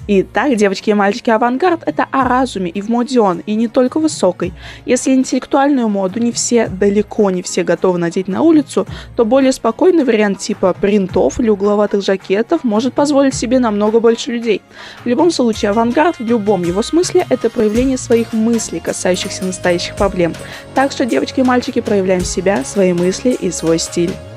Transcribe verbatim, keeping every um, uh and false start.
Итак, девочки и мальчики, авангард — это о разуме и в моде он, и не только высокой. Если интеллектуальную моду не все, далеко не все готовы надеть на улицу, то более спокойный вариант типа принтов или угловатых жакетов может позволить себе намного больше людей. В любом случае, авангард в любом его смысле — это проявление своих мыслей, касающихся настоящих проблем. Так что, девочки и мальчики, проявляем себя, свои мысли и свой стиль.